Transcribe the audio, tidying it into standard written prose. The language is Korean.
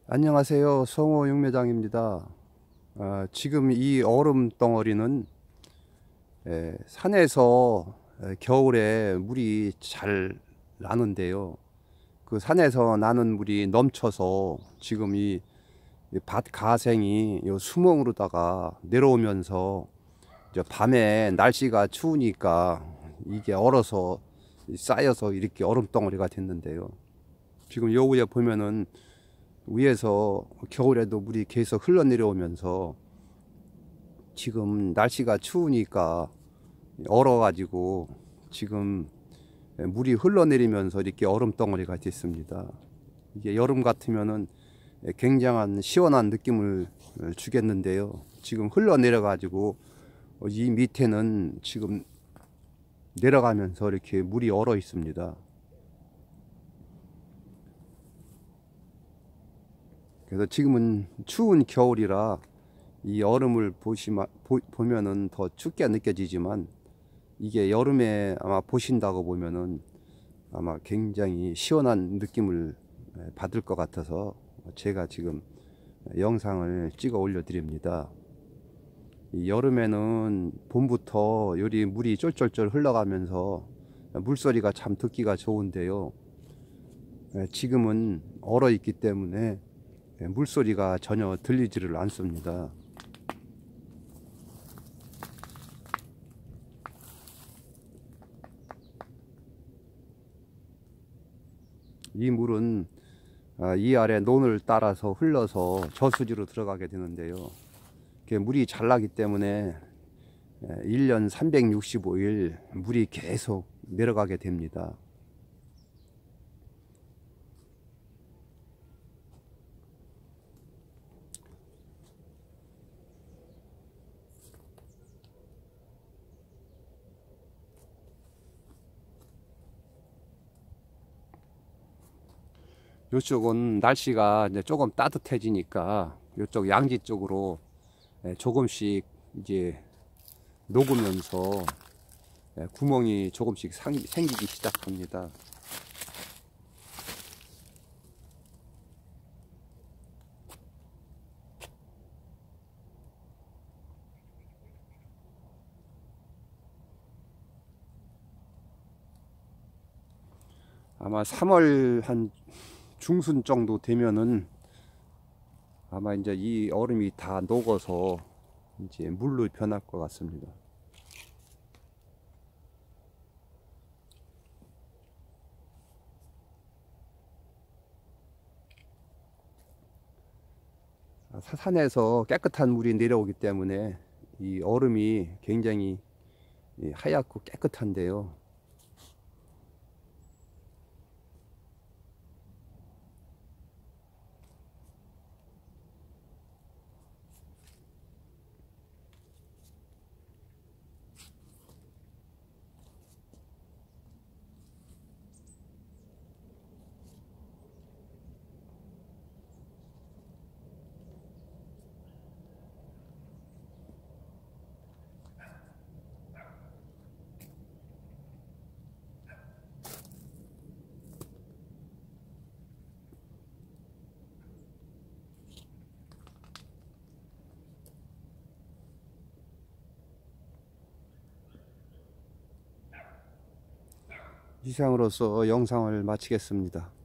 안녕하세요. 성호 육매장입니다. 지금 이 얼음 덩어리는 산에서 겨울에 물이 잘 나는데요. 그 산에서 나는 물이 넘쳐서 지금 이 밭 가생이 요 수멍으로다가 내려오면서 이제 밤에 날씨가 추우니까 이게 얼어서 쌓여서 이렇게 얼음 덩어리가 됐는데요. 지금 요 위에 보면은 위에서 겨울에도 물이 계속 흘러내려오면서 지금 날씨가 추우니까 얼어 가지고 지금 물이 흘러내리면서 이렇게 얼음 덩어리가 됐습니다. 이게 여름 같으면은 굉장한 시원한 느낌을 주겠는데요. 지금 흘러내려 가지고 이 밑에는 지금 내려가면서 이렇게 물이 얼어 있습니다. 그래서 지금은 추운 겨울이라 이 얼음을 보면은 더 춥게 느껴지지만 이게 여름에 아마 보신다고 보면은 아마 굉장히 시원한 느낌을 받을 것 같아서 제가 지금 영상을 찍어 올려 드립니다. 이 여름에는 봄부터 요리 물이 쫄쫄쫄 흘러가면서 물소리가 참 듣기가 좋은데요. 지금은 얼어 있기 때문에 물소리가 전혀 들리지를 않습니다. 이 물은 이 아래 논을 따라서 흘러서 저수지로 들어가게 되는데요. 물이 잘 나기 때문에 1년 365일 물이 계속 내려가게 됩니다. 이쪽은 날씨가 이제 조금 따뜻해지니까 이쪽 양지 쪽으로 조금씩 이제 녹으면서 구멍이 조금씩 생기기 시작합니다. 아마 3월 한 중순 정도 되면은 아마 이제 이 얼음이 다 녹아서 이제 물로 변할 것 같습니다. 산에서 깨끗한 물이 내려오기 때문에 이 얼음이 굉장히 하얗고 깨끗한데요. 이상으로서 영상을 마치겠습니다.